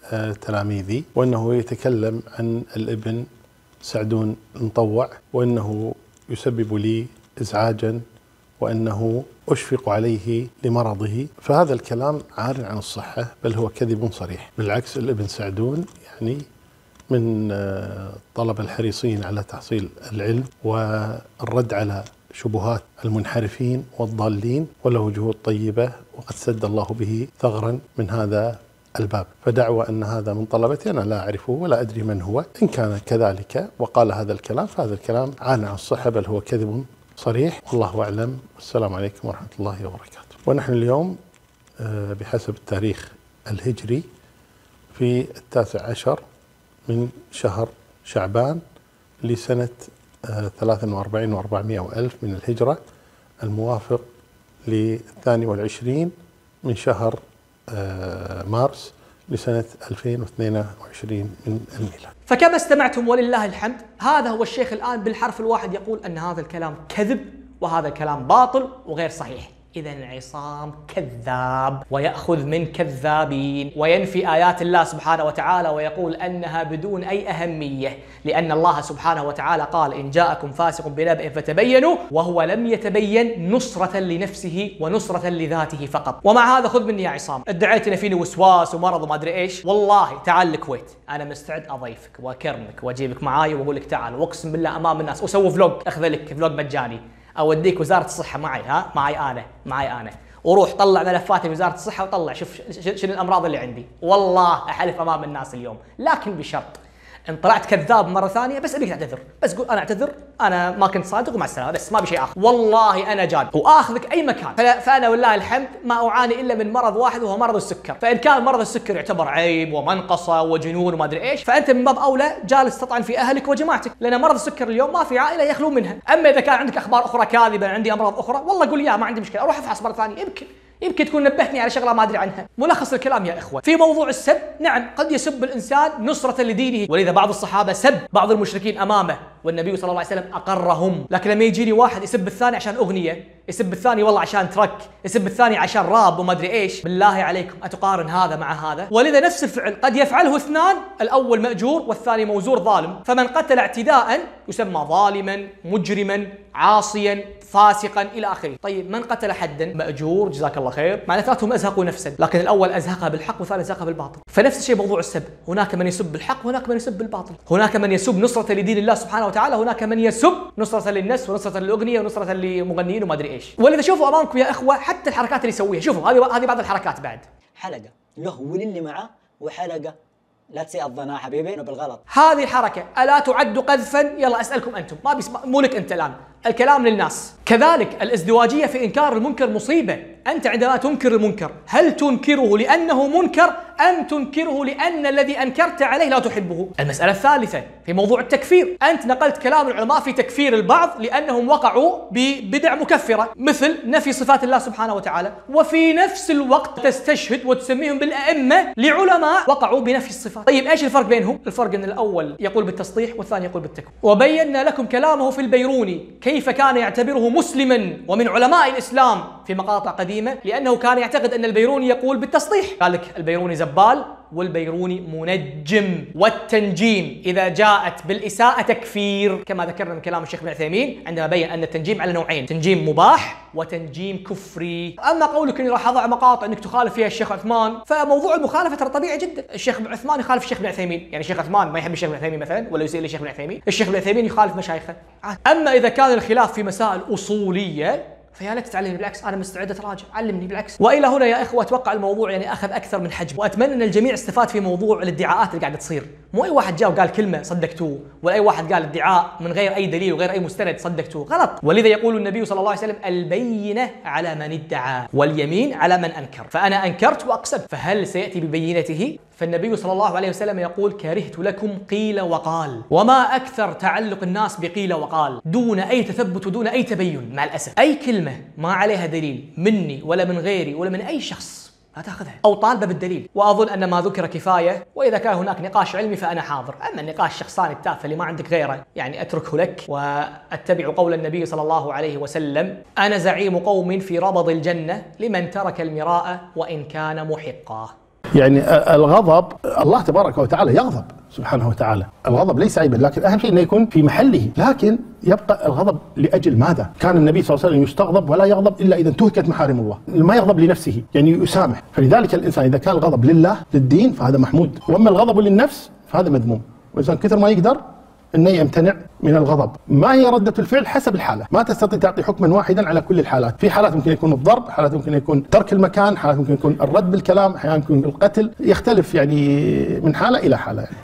تلاميذي وانه يتكلم عن الابن سعدون المطوع وانه يسبب لي ازعاجا وأنه أشفق عليه لمرضه، فهذا الكلام عار عن الصحة بل هو كذب صريح. بالعكس الابن سعدون يعني من الطلبة الحريصين على تحصيل العلم والرد على شبهات المنحرفين والضالين، وله جهود طيبة وقد سد الله به ثغرا من هذا الباب، فدعوى أن هذا من طلبتي أنا لا أعرفه ولا أدري من هو، إن كان كذلك وقال هذا الكلام فهذا الكلام عار عن الصحة بل هو كذب صريح، والله أعلم، والسلام عليكم ورحمة الله وبركاته. ونحن اليوم بحسب التاريخ الهجري في التاسع عشر من شهر شعبان لسنة ثلاث وأربعين وأربعمائة وألف من الهجرة، الموافق للثاني والعشرين من شهر مارس لسنة ألفين واثنين وعشرين من الميلاد. فكما استمعتم ولله الحمد، هذا هو الشيخ الآن بالحرف الواحد يقول أن هذا الكلام كذب وهذا الكلام باطل وغير صحيح. إذا عصام كذاب ويأخذ من كذابين وينفي آيات الله سبحانه وتعالى ويقول أنها بدون أي أهمية، لأن الله سبحانه وتعالى قال إن جاءكم فاسق بنبأ فتبينوا، وهو لم يتبين نصرة لنفسه ونصرة لذاته فقط. ومع هذا خذ مني يا عصام، ادعيت ان فيني وسواس ومرض وما ادري ايش، والله تعال الكويت انا مستعد اضيفك واكرمك واجيبك معاي واقول لك تعال، واقسم بالله امام الناس وسوي فلوج، اخذ لك فلوج مجاني، اوديك وزاره الصحه معي، ها معي انا معي انا وروح طلع ملفاتي وزاره الصحه وطلع شوف شنو الامراض اللي عندي، والله احلف امام الناس اليوم، لكن بشرط ان طلعت كذاب مره ثانيه بس ابيك تعتذر، بس قول انا اعتذر انا ما كنت صادق ومع السلامه، بس ما بشيء اخر، والله انا جاد واخذك اي مكان. فانا والله الحمد ما اعاني الا من مرض واحد وهو مرض السكر، فان كان مرض السكر يعتبر عيب ومنقصه وجنون وما ادري ايش، فانت من باب اولى جالس تطعن في اهلك وجماعتك، لان مرض السكر اليوم ما في عائله يخلو منها. اما اذا كان عندك اخبار اخرى كاذبه عندي امراض اخرى، والله قول يا ما عندي مشكله اروح افحص مره ثانيه، يمكن يمكن تكون نبهتني على شغله ما ادري عنها. ملخص الكلام يا اخوه، في موضوع السب، نعم قد يسب الانسان نصره لدينه، ولذا بعض الصحابه سب بعض المشركين امامه والنبي صلى الله عليه وسلم اقرهم. لكن لما يجيني واحد يسب الثاني عشان اغنيه، يسب الثاني والله عشان ترك، يسب الثاني عشان راب وما ادري ايش، بالله عليكم اتقارن هذا مع هذا؟ ولذا نفس الفعل قد يفعله اثنان، الاول ماجور والثاني موزور ظالم. فمن قتل اعتداء يسمى ظالما، مجرما، عاصيا، فاسقا الى اخره. طيب من قتل حدا ماجور جزاك الله خير، معناتهم ازهقوا نفسا، لكن الاول ازهقها بالحق والثاني ازهقها بالباطل. فنفس الشيء موضوع السب، هناك من يسب الحق وهناك من يسب الباطل، هناك من يسب نصرة لدين الله سبحانه وتعالى، هناك من يسب نصرة للناس ونصرة للاغنيه ونصرة للمغنيين وما ادري ايش. ولذا شوفوا امامكم يا اخوه حتى الحركات اللي يسويها، شوفوا هذه هذه بعض الحركات بعد. حلقه له وللي معه، وحلقه لا تسيء حبيبي بالغلط. هذه الحركة ألا تعد قذفا؟ يلا أسألكم أنتم، ما بيسمع مو لك أنت الآن، الكلام للناس. كذلك الازدواجية في إنكار المنكر مصيبة. أنت عندما تنكر المنكر هل تنكره لأنه منكر أم تنكره لأن الذي أنكرت عليه لا تحبه؟ المسألة الثالثة في موضوع التكفير، أنت نقلت كلام العلماء في تكفير البعض لأنهم وقعوا ببدع مكفرة مثل نفي صفات الله سبحانه وتعالى، وفي نفس الوقت تستشهد وتسميهم بالأئمة لعلماء وقعوا بنفي الصفات. طيب إيش الفرق بينهم؟ الفرق أن الأول يقول بالتصحيح والثاني يقول بالتكفير. وبينا لكم كلامه في البيروني كيف كان يعتبره مسلما ومن علماء الإسلام في مقاطع قديمة، لأنه كان يعتقد أن البيروني يقول بالتصحيح. قال لك البيروني زبال والبيروني منجم، والتنجيم إذا جاءت بالإساءة تكفير، كما ذكرنا من كلام الشيخ ابن عثيمين عندما بين أن التنجيم على نوعين، تنجيم مباح وتنجيم كفري. أما قولك أني راح أضع مقاطع أنك تخالف فيها الشيخ عثمان، فموضوع المخالفة ترى طبيعي جدا. الشيخ ابن عثمان يخالف الشيخ ابن عثيمين، يعني الشيخ عثمان ما يحب الشيخ ابن عثيمين مثلا ولا يسيء للشيخ ابن عثيمين، الشيخ ابن عثيمين يخالف مشايخه. أما إذا كان الخلاف في مسائل أصولية فيا لك تتعلمني، بالعكس انا مستعد اتراجع، علمني بالعكس. والى هنا يا اخوه اتوقع الموضوع يعني اخذ اكثر من حجم، واتمنى ان الجميع استفاد في موضوع الادعاءات اللي قاعده تصير. مو اي واحد جاء وقال كلمه صدقتوه، ولا اي واحد قال ادعاء من غير اي دليل وغير اي مستند صدقتوه، غلط. ولذا يقول النبي صلى الله عليه وسلم البينه على من ادعى واليمين على من انكر. فانا انكرت واقسمت، فهل سياتي ببينته؟ فالنبي صلى الله عليه وسلم يقول كرهت لكم قيل وقال. وما أكثر تعلق الناس بقيل وقال دون أي تثبت ودون أي تبين. مع الأسف أي كلمة ما عليها دليل مني ولا من غيري ولا من أي شخص لا تاخذها أو طالبة بالدليل. وأظن أن ما ذكر كفاية، وإذا كان هناك نقاش علمي فأنا حاضر. أما النقاش الشخصاني التافه اللي ما عندك غيره يعني أتركه لك، وأتبع قول النبي صلى الله عليه وسلم أنا زعيم قوم في ربض الجنة لمن ترك المراء وإن كان محقا. يعني الغضب الله تبارك وتعالى يغضب سبحانه وتعالى، الغضب ليس عيبا، لكن أهم شيء أنه يكون في محله. لكن يبقى الغضب لأجل ماذا؟ كان النبي صلى الله عليه وسلم يستغضب ولا يغضب إلا إذا انتهكت محارم الله، ما يغضب لنفسه يعني يسامح. فلذلك الإنسان إذا كان الغضب لله للدين فهذا محمود، وأما الغضب للنفس فهذا مذموم. والإنسان كثر ما يقدر انه يمتنع من الغضب. ما هي ردة الفعل؟ حسب الحالة، ما تستطيع تعطي حكما واحدا على كل الحالات. في حالات ممكن يكون الضرب، حالات ممكن يكون ترك المكان، حالات ممكن يكون الرد بالكلام، احيانا يكون القتل، يختلف يعني من حالة إلى حالة يعني.